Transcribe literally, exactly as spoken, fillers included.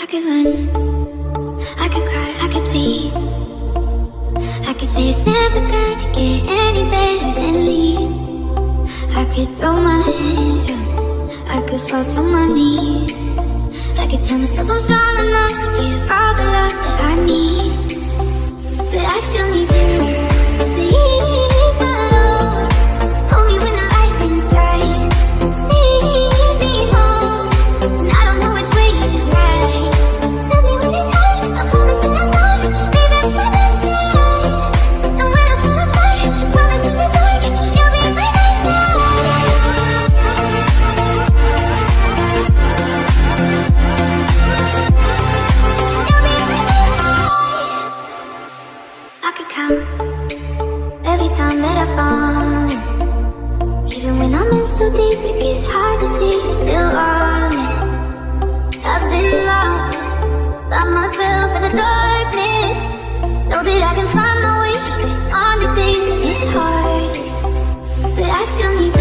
I could run, I could cry, I could plead. I could say it's never gonna get any better than leave. I could throw my hands up, I could fall to my knees. I could tell myself I'm strong enough to give all the love that I need. But I still need you. Please, my Lord, hold me when the lightning strikes. Lead me home, and I don't know which way is right. Love me when it's hard, I promise that I'm not leaving by my side. And when I fall apart, I promise in the dark, you'll be by my side. I could count every time that I fall in. Even when I'm in so deep, it gets hard to see you're still on it. I've been lost by myself in the darkness. Know that I can find my way even on the days when it's hardest. But I still need